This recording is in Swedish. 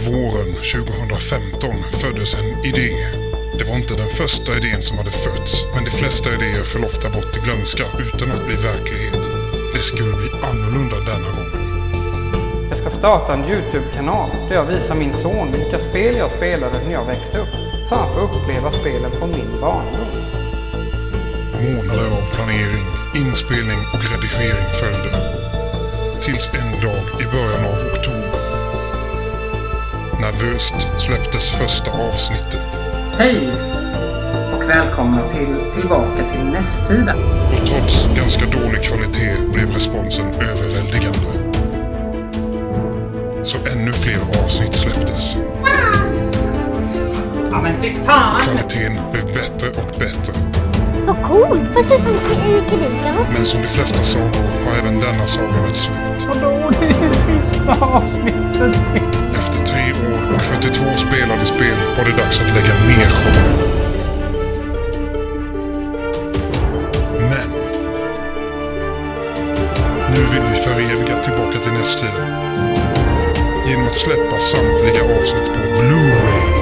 Våren 2015 föddes en idé. Det var inte den första idén som hade fötts, men de flesta idéer föll ofta bort i glömska utan att bli verklighet. Det skulle bli annorlunda denna gången. Jag ska starta en YouTube-kanal där jag visar min son vilka spel jag spelade när jag växte upp, så han får uppleva spelen från min barndom. Månader av planering, inspelning och redigering följde. Tills en dag i början av oktober. Nervöst släpptes första avsnittet. Hej och välkomna tillbaka till Nästtiden. Och trots ganska dålig kvalitet blev responsen överväldigande. Så ännu fler avsnitt släpptes. Ja men fy fan! Kvaliteten blev bättre och bättre. Vad coolt, precis som i Krigarna. Men som de flesta sagor har även denna sagan ett slut. Vadå, det är det sista avsnittet. Efter 3 år och 42 spelade spel var det dags att lägga ner showen. Men nu vill vi föreviga tillbaka till Nästtiden genom att släppa samtliga avsnitt på Blu-ray.